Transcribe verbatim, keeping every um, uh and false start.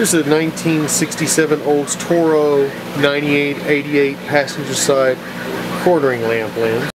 Here's a nineteen sixty-seven Olds Toro ninety-eight eighty-eight passenger side quartering lamp lens.